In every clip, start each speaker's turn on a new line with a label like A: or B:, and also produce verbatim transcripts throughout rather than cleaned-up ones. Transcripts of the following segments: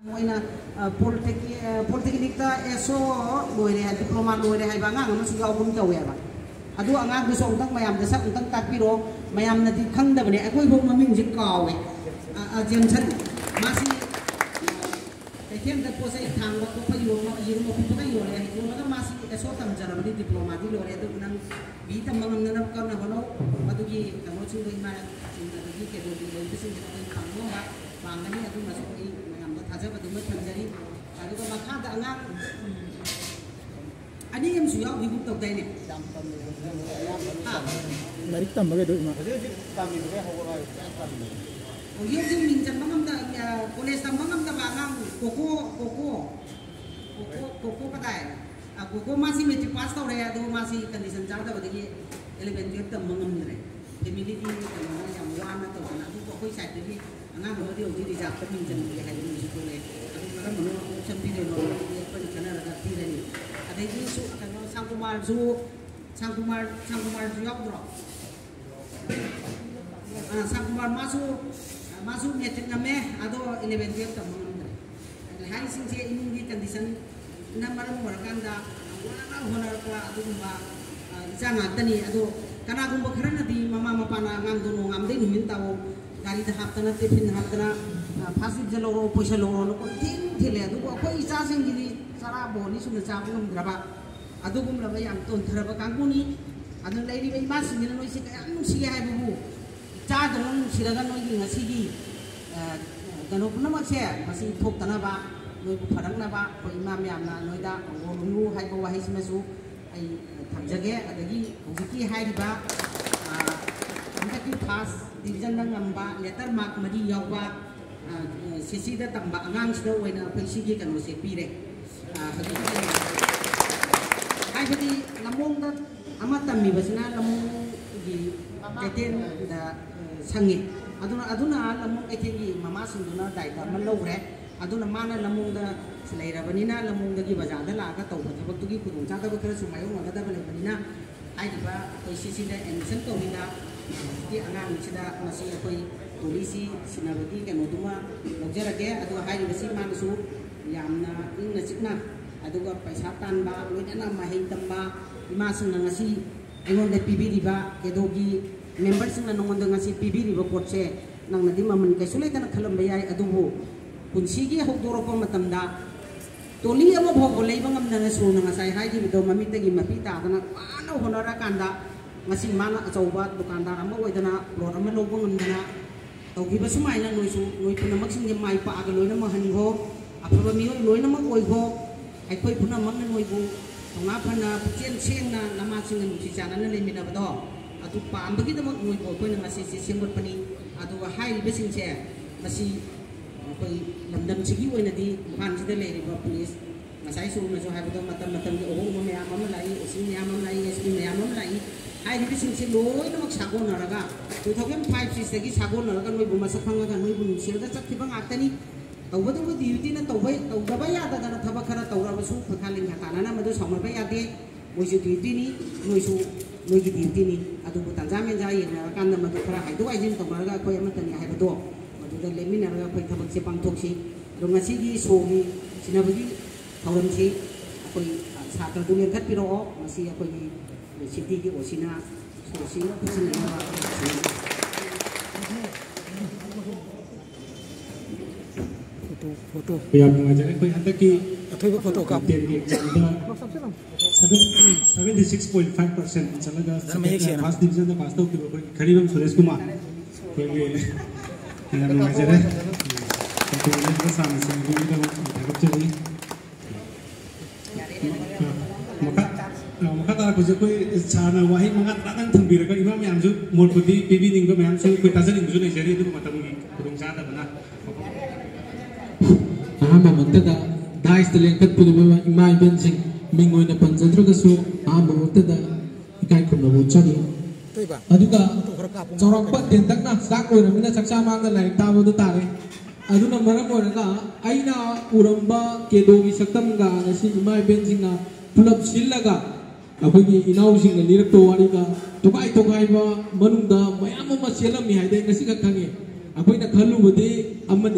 A: Moina polytechnic ta eso loire ha diploma loire ha banga ngam su gaw bum tawe ba adu anga du so tang mayam da sak tang takpiro mayam na di khang da bane akoi bo maming jin kawe a jen chan masi ai tem da po sai thang ba ko pa yo ma yin mo pi pa yo le yo ma masi eso tam jara bani diploma di loire du nang bi tam ngam na ka na bono adu gi ka mo chu dei ma di ke do di lo bi sin da khang mo ba bang ni adu ma so i aja pada macam jadi, ada kau makan tak angak, ani yang suya hidup tak dah ni.
B: Dari tam bagai doi mak.
A: Oh iya sih minjam bangam tak, kolej tam bangam tak bangang, koko koko koko koko patai, koko masih mencari pas tau raya, tu masih condition jauh dah bagi elemen tam bangam ni. Demili ni yang wana tau kan, tu koko saya jadi. Angak baru dia uji dijak tapi minjam dia hari ini sudah le. Aku kalau menurut sampai dia nol dia pun kena ada tiada ni. Ada ini su kalau sang kumar su sang kumar sang kumar siap bro. Ah sang kumar masuk masuk meeting kami ada eleven dia tamu nanti. Hari sini saya ini di condition nama orang orang dah orang honor kuah ada kumba jangan tani ada karena kumba kerana di mama mama na ngam dono ngam deh numin tahu. Dari tahap tanah tipin tahap tanah pasir jalur poisa loro no ting tile adu ko ko isa sing gini sara boni sunu capu ngam draba adu gum laba yang ton draba kangkuni adu lai ri mas ngina no isi kayang si hai bubu ca dong siragan no ngasi gi kano puna makse masih thok tanah ba noi bu pharang na ba ko imam yam na noi da ngo lu hai ko wahi simasu ai thamjage adagi hojiki hai ri ba ki pass division nang ngamba letter mark madi yawa sisi da tamba angang sida oina pesi gi kanu se pire ai badi lamong da ama tammi basna lamong gi keten da sangi aduna aduna lamong keten gi mama sinduna dai da man logre aduna mana lamong da selaira banina lamong da gi bajar da la ka taw thabak tu gi kudung cha da ba kara sumai ngada da banina ai diba sisi da admission to hina di angan sida masih akoi polisi sinabati kan uduma lojaraga adu hari besi mansu yamna ingna sikna adu ga paisa tanba loina mahin tamba ima sungna ngasi engon de pibi diba kedogi member sungna nongon de ngasi pibi diba potse nang nadi mamen kai sulai tan khalam bayai adu bo punsigi hokdoro ko matamda toli ama bhog lei bangam na su na ngasai hai di do mamit gi mapita kana ano honora kanda masih mana coba dukandar ama waitana lor ama lobong ngana taugi ba sumai na noi su noi puna maksing mai pa aga loina ma hani ho apa mi loina ma koi ho ai koi puna mang na noi bu tonga phana chen cheng na nama sing nu si chana na le mina ba do atu pa am bagi da ma noi ko koi na ngasi si sembot pani atu wa hai be sing che masih koi lamdam sigi oina di han si da le ri ba police ngasai su na so hai ba do matam matam gi ohong mo me am lai usin me am lai es me am lai ai di sing sing loi na magsago na raga two thousand five six lagi sago na raga noi buma saphanga ga noi bun sir da chak thibang atani tawba du duty na tawbai tawda ba ya da na thaba khara tawra ba su phakhaling ha kana na madu samar ba ya de moi su duty ni noi su noi gi duty ni adu bu tan jamen ja yin na kan na madu khara hai do ai jin tawra ga koi amatan ya hai ba do madu da lemin na raga koi thabak se pang thok si do ngasi gi so gi sinabagi thawram si koi satra du len khat piro masi koi city ki osina sosina pusing na
B: foto foto
C: yang mengajar koi anda ki
B: atau foto kap
C: seventy-six point five percent chalaga first division da pass tau ki koi kharinam Suresh Kumar koi yang mengajar hai to ne sama sing ni da dhagap chali kata aku je koi sana wahi mangat rakan thambira ka imam yam ju mol pudi pibi ning ko yam su koi tasan ing ju ne jari itu matam gi kurung sa da bana
D: aha ma manta da dais de lengkat pudi ma imai ben sing mingoi na panjadro ka su aha ma manta da ikai khum na bu chani aduga chorok pa den tak na sak koi na mina saksa ma ga lai ta bu ta re aduna maram ora ga aina uramba kedo gi saktam ga na si imai ben sing na pulap sillaga अखोगी इनाउसिंग लिरक्तो वारीगा तुकाई तुकाई बा मनुंदा मयाम मा सेलम नि हाइदे ngasi ka khange अखोइना खलुबदे अमनि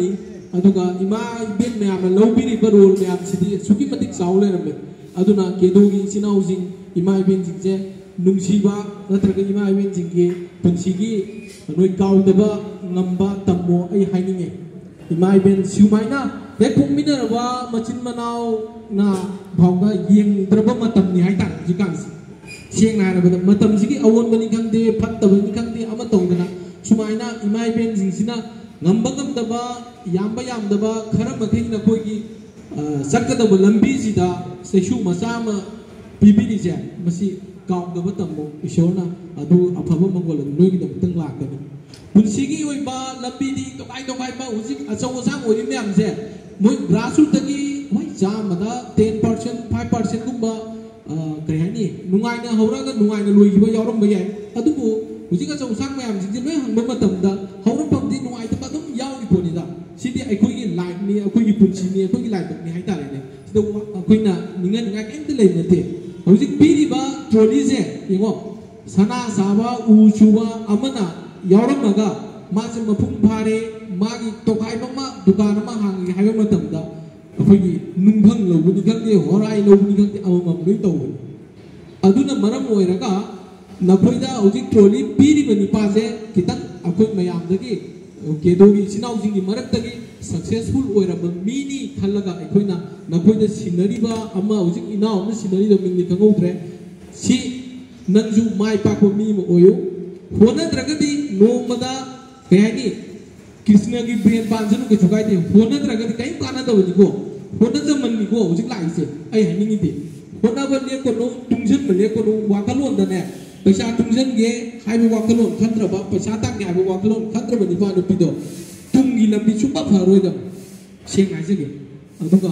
D: aduga ima ibin meyam lobiri barol meyam sidi suki matik saule rambe aduna kedogi sinausin ima ibin jingje nungsiba natraga ima ibin jingge punsigi noi kaudaba ngamba tammo ai haininge ima ibin siumaina he kumminarwa machin manau na bhawga yeng draba matam ni haitan jikansi siang na rabada matam sigi awon bani khangde phattaba ni khangde ama tongdana sumaina ima ibin jingsina ngamba ngamdaba yamba yamdaba khara mathing na koigi sakadaba lambi sida sesu masama pibiri je masi kaudaba tammo ishona adu afaba mangol noigi dam tang lakani punsigi oiba lambi di tokai tokai ba hujik achau sang oi myam je moi grassroots tagi moi jamada ten percent five percent gumba kare hani nungai na hora ga nungai na loi ba yauram ba yai adubu hujik achau sang myam jing loi hangba matamda hauram pamdi nungai ta badum yauri ponida sidi aikoigi life ni aikoigi punchi ni aikoigi life ni hai tare ne sida akoina ninga ninga kente lei nate hujik piri ba trolley je yengo sana saba u chuba amana yauram maga maje mapung phare magi tokai mama dukan ma hangi haiba matamda akoigi nungphang lobuni khangde horai lobuni khangde amam loi tawbani aduna maram oiraga nakoida hujik trolley piri bani paje kitang akoi mayam dagi kedogi sinausingi maraktagi successful oiraba mini khalaga akoina nakoida sinariba ama hujik inau na sinari do mingni kangoutre si nangju mai pakko mi mo oyo hona dragadi nomada kayani krishna gi brain panjanu ke chukai de hona dragadi kai kana da wani ko hona zaman ni ko hujik lai se ai haningi de hona ba ne ko no tungjan ba ne ko no wakalon da ne paisa tungjan ge haibu wakalon khandra ba paisa tak ge haibu wakalon khandra ba ni ba no pido tungi lambi chupa pharoi da seng ai jege aduga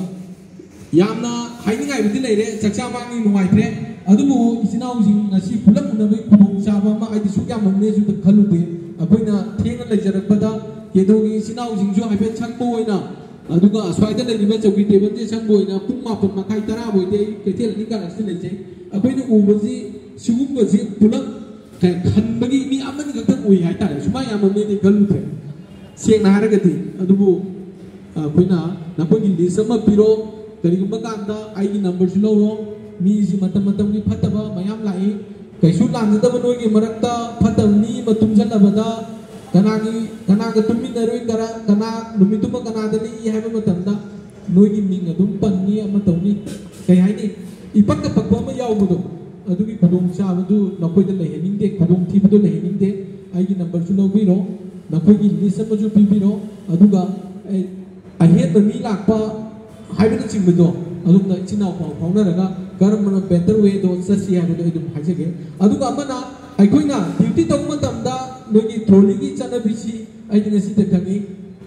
D: yamna hainingai budi leire chakcha bangi nuai pre adubu isinau jing ngasi pulam unabai khudong chaba ma ai disu ya mamne ju khalu de akoina thenga leijarakpada kedogi isinau jing ju haibe changbo oina aduga aswaida leiriba chauki table de changbo oina pung mapun makai tara boide ketel ni ka rasti leijai akoina ubaji sugumbaji pulam ka khanbagi mi amani gakta oi hai tare suma ya mamne de khalu de seng na haragati adubu akoina nakogi list ama piro karigumba kanda aigi number su loro mi si matam matam ki phataba mayam lai kaisu lanjadaba noigi marakta phatavni matum jalabada kanagi kanaga tummi naroi kara kana numituma kanadani i haiba matamda noigi ming adum panni ama tawni kai haini ipakka pakwa ma yawbudo adugi khudong chabadu nakoida leheningde khudong thibadu leheningde aigi number su lobiro nakoigi list ama ju pibiro aduga ahet mi lakpa haibana chingbudo adumna chinau pau paunaraga karamana better way do sasi haibado idum hajege aduga amana aikoina duty tong matamda nogi trolley gi chana bisi aidina sita thangi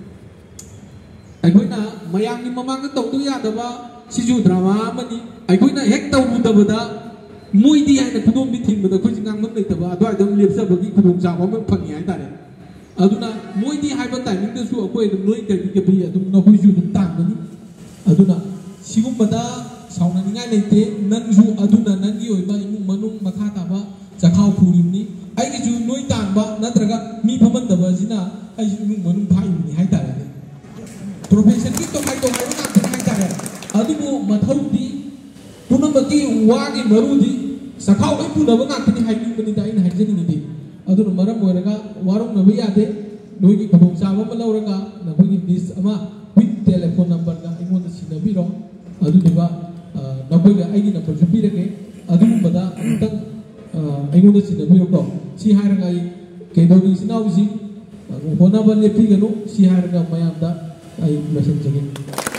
D: aikoina mayang ni mamang tong du yadaba siju drama mani aikoina hek tawru dabada moidi haina kudom bi thimbada khoi ngang mam leitaba adwai dam lepsa bagi kudom jaba mam phangi hai tare aduna moidi haiba timing da su akoi dum noi ka gi bi adum na hoi ju dum tangani aduna sigumada sauna ningai leite nangju aduna nangi oiba imung manung makha taba chakhau purimni aigi ju noi tanba natraga mi phamandaba jina ai imung manung phaimni hai tare profession ki to kai to kai na tan hai tare adubu mathaudi punamaki wagi marudi sakhau ai punaba na tan hai ni bani dai na hai jeni ni aduna maram oiraga warung na yade noigi khadong chaba ma lauraga na bagi list ama with telephone number ga ingon sinabiro aduba nakoiga aigi number ju pirage adubada amtang aingon sinabiro ko si haraga ai kedogi sinausi hona ba lepi gano si haraga mayamda ai message jege